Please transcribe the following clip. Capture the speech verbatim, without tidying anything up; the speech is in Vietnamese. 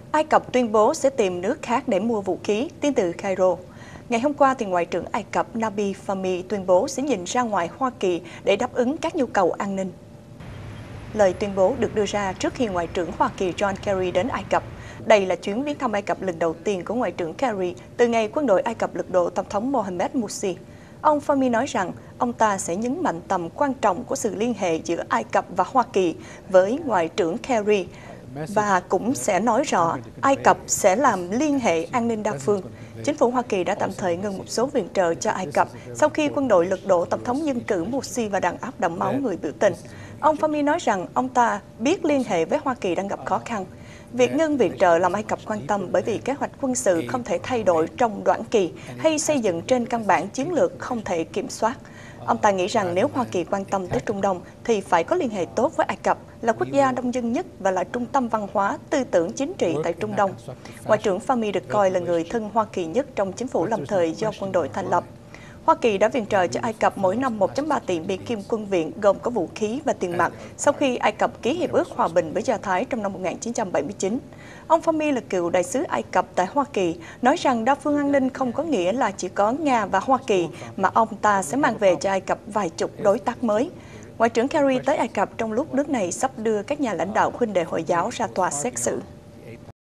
Ai Cập tuyên bố sẽ tìm nước khác để mua vũ khí, tin từ Cairo. Ngày hôm qua, thì Ngoại trưởng Ai Cập Nabi Fahmy tuyên bố sẽ nhìn ra ngoài Hoa Kỳ để đáp ứng các nhu cầu an ninh. Lời tuyên bố được đưa ra trước khi Ngoại trưởng Hoa Kỳ John Kerry đến Ai Cập. Đây là chuyến viếng thăm Ai Cập lần đầu tiên của Ngoại trưởng Kerry từ ngày quân đội Ai Cập lật đổ Tổng thống Mohamed Morsi. Ông Fahmy nói rằng ông ta sẽ nhấn mạnh tầm quan trọng của sự liên hệ giữa Ai Cập và Hoa Kỳ với Ngoại trưởng Kerry, và cũng sẽ nói rõ Ai Cập sẽ làm liên hệ an ninh đa phương. Chính phủ Hoa Kỳ đã tạm thời ngừng một số viện trợ cho Ai Cập sau khi quân đội lật đổ Tổng thống dân cử Morsi và đàn áp đẫm máu người biểu tình. Ông Fahmy nói rằng ông ta biết liên hệ với Hoa Kỳ đang gặp khó khăn. Việc ngưng viện trợ làm Ai Cập quan tâm bởi vì kế hoạch quân sự không thể thay đổi trong đoạn kỳ hay xây dựng trên căn bản chiến lược không thể kiểm soát. Ông ta nghĩ rằng nếu Hoa Kỳ quan tâm tới Trung Đông thì phải có liên hệ tốt với Ai Cập, là quốc gia đông dân nhất và là trung tâm văn hóa, tư tưởng chính trị tại Trung Đông. Ngoại trưởng Fahmy được coi là người thân Hoa Kỳ nhất trong chính phủ lâm thời do quân đội thành lập. Hoa Kỳ đã viện trợ cho Ai Cập mỗi năm một phẩy ba tỷ Mỹ Kim quân viện gồm có vũ khí và tiền mặt sau khi Ai Cập ký hiệp ước hòa bình với Do Thái trong năm một nghìn chín trăm bảy mươi chín. Ông Fahmy là cựu đại sứ Ai Cập tại Hoa Kỳ, nói rằng đa phương an ninh không có nghĩa là chỉ có Nga và Hoa Kỳ, mà ông ta sẽ mang về cho Ai Cập vài chục đối tác mới. Ngoại trưởng Kerry tới Ai Cập trong lúc nước này sắp đưa các nhà lãnh đạo huynh đệ Hồi giáo ra tòa xét xử.